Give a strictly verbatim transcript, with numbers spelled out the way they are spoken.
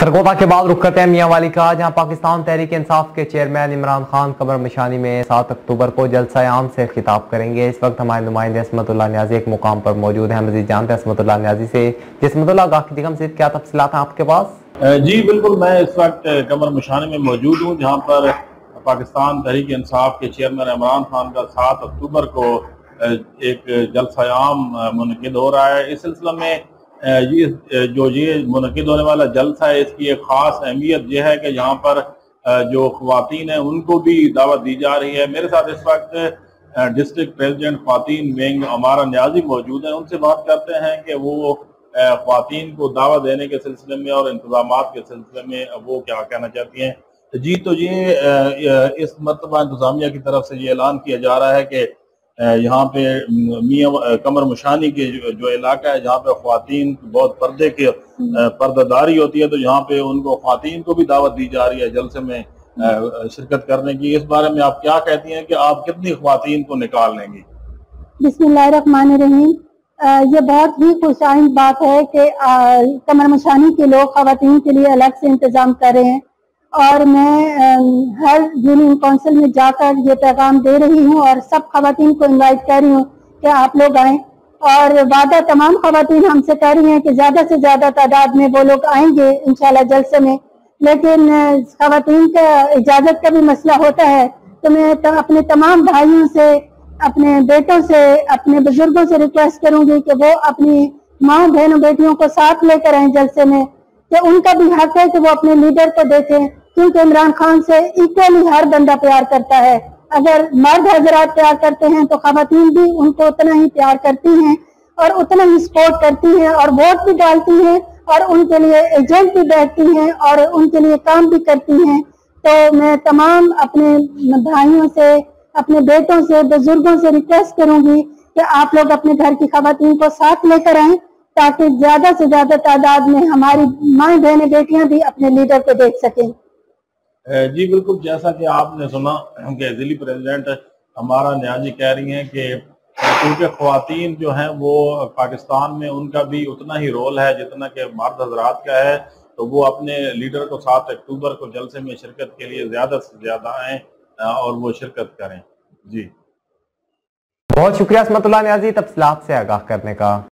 सरगोदा के बाद रुख करते हैं मियां वाली का, जहां पाकिस्तान तहरीक इंसाफ के चेयरमैन इमरान खान कमर मशानी में सात अक्टूबर को जलसा आम से खिताब करेंगे। इस वक्त हमारे नुमाइंदे असमतुल्लाह न्याजी एक मुकाम पर मौजूद हैं। मजीद जानते हैं असमतुल्लाह न्याजी से। असमतुल्लाह, आगाह कीजिए हमसे, क्या तफसीलात हैं आपके पास? जी बिल्कुल, मैं इस वक्त कमर मशानी में मौजूद हूँ, जहाँ पर पाकिस्तान तहरीक इंसाफ के चेयरमैन इमरान खान का सात अक्टूबर को एक जलसा आम मुनक़िद हो रहा है। इस सिलसिले में ये जो ये मुनक़िद होने वाला जलसा है, इसकी एक ख़ास अहमियत यह है कि यहाँ पर जो ख़वातीन हैं उनको भी दावत दी जा रही है। मेरे साथ इस वक्त डिस्ट्रिक्ट प्रेसिडेंट ख़वातीन विंग अमारा न्याजी मौजूद हैं। उनसे बात करते हैं कि वो ख़वातीन को दावत देने के सिलसिले में और इंतज़ामात के सिलसिले में वो क्या कहना चाहती हैं। जी, तो ये इस मरतबा इंतज़ामिया की तरफ से ये ऐलान किया जा रहा है कि यहाँ पे मियां कमर मशानी के जो इलाका है, जहाँ पे ख़वातीन बहुत पर्दे के पर्दादारी होती है, तो यहाँ पे उनको ख़वातीन को भी दावत दी जा रही है जलसे में शिरकत करने की। इस बारे में आप क्या कहती हैं कि आप कितनी ख़वातीन को निकाल लेंगी? बिस्मिल्लाहिर्रहमानिर्रहीम। ये बहुत ही खुशाइंद बात है कि कमर मशानी के लोग ख़वातीन के लिए अलग से इंतज़ाम कर रहे हैं, और मैं हर यूनियन काउंसिल में जाकर ये पैगाम दे रही हूँ और सब ख़वातीन को इनवाइट कर रही हूँ कि आप लोग आएँ। और वादा तमाम ख़वातीन हमसे कर रही हैं कि ज़्यादा से ज़्यादा तादाद में वो लोग आएंगे इंशाल्लाह जलसे में, लेकिन ख़वातीन का इजाज़त का भी मसला होता है। तो मैं तो अपने तमाम भाइयों से, अपने बेटों से, अपने बुजुर्गों से रिक्वेस्ट करूंगी कि वो अपनी माँ बहनों बेटियों को साथ लेकर आए जलसे में, कि उनका भी हक है कि वो अपने लीडर को देखें, क्योंकि इमरान खान से इक्वली हर बंदा प्यार करता है। अगर मर्द हजरात प्यार करते हैं तो ख़वातीन भी उनको उतना ही प्यार करती हैं और उतना ही सपोर्ट करती हैं और वोट भी डालती हैं और उनके लिए एजेंट भी बैठती हैं और उनके लिए काम भी करती हैं। तो मैं तमाम अपने भाइयों से, अपने बेटों से, बुजुर्गों से रिक्वेस्ट करूंगी कि आप लोग अपने घर की ख़वातीन को साथ लेकर आएं, ताकि ज्यादा से ज्यादा तादाद में हमारी माँ बहनें बेटियां भी अपने लीडर को देख सकें। जी बिल्कुल, जैसा कि आपने सुना कि जिली प्रेसिडेंट हमारा न्याजी कह रही हैं कि क्योंकि ख़वातीन जो हैं वो पाकिस्तान में उनका भी उतना ही रोल है जितना कि मर्द हजरात का है, तो वो अपने लीडर को सात अक्टूबर को जलसे में शिरकत के लिए ज़्यादा से ज़्यादा आएँ और वो शिरकत करें। जी बहुत शुक्रिया असमतुल्लाह न्याजी तफसीलात से आगाह करने का।